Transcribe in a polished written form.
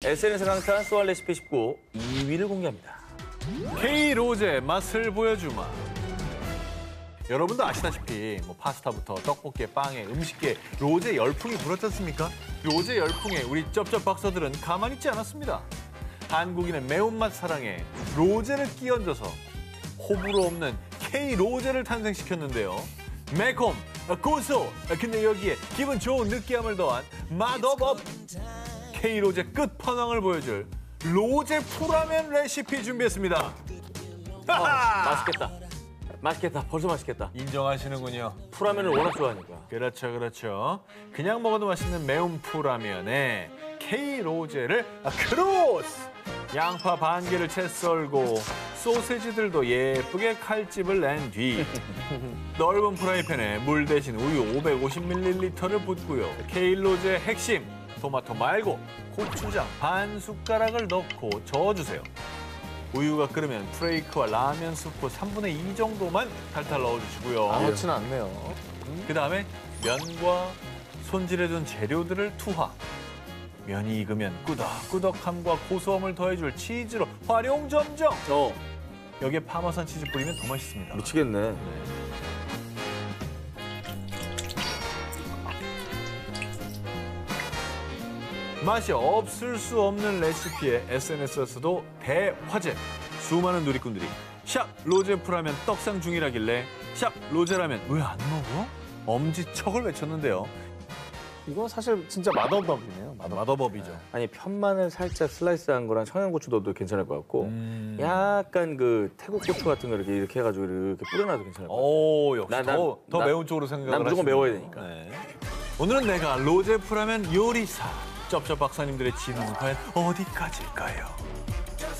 SNS 강타 소알 레시피 19 2위를 공개합니다. K-로제 맛을 보여주마. 여러분도 아시다시피 파스타부터 떡볶이에 빵에 음식계에 로제 열풍이 불었지 않습니까? 로제 열풍에 우리 쩝쩝 박사들은 가만히 있지 않았습니다. 한국인의 매운맛 사랑에 로제를 끼얹어서 호불호 없는 K-로제를 탄생시켰는데요. 매콤, 고소, 근데 여기에 기분 좋은 느끼함을 더한 맛업 K-로제 끝판왕을 보여줄 로제 풀라면 레시피 준비했습니다. 맛있겠다. 맛있겠다. 벌써 맛있겠다. 인정하시는군요. 풀라면을 워낙 좋아하니까. 그렇죠, 그렇죠. 그냥 먹어도 맛있는 매운 풀라면에 K-로제를 크로스! 양파 반 개를 채 썰고 소세지들도 예쁘게 칼집을 낸 뒤 넓은 프라이팬에 물 대신 우유 550ml를 붓고요. K-로제의 핵심, 토마토 말고 고추장 반 숟가락을 넣고 저어주세요. 우유가 끓으면 프레이크와 라면 스프 3분의 2 정도만 탈탈 넣어주시고요. 아무렇지는 않네요. 그다음에 면과 손질해둔 재료들을 투하. 면이 익으면 꾸덕꾸덕함과 고소함을 더해줄 치즈로 활용점정. 여기에 파마산 치즈 뿌리면 더 맛있습니다. 미치겠네. 맛이 없을 수 없는 레시피에 SNS에서도 대화제. 수많은 누리꾼들이 샵 로제 풀라면 떡상 중이라길래 샵 로제라면 왜 안 먹어? 엄지척을 외쳤는데요. 이건 사실 진짜 맛어법이네요. 맛어법이죠. 아니 편마늘 살짝 슬라이스한 거랑 청양고추 넣어도 괜찮을 것 같고 약간 그 태국 고추 같은 거 이렇게 해가지고 이렇게 뿌려놔도 괜찮을 것 같아요. 오, 역시 더 매운 쪽으로 생각을 난 무조건 하시는군요. 매워야 되니까. 네. 오늘은 내가 로제 풀라면 요리사 쩝쩝 박사님들의 지능은 과연 어디까지일까요?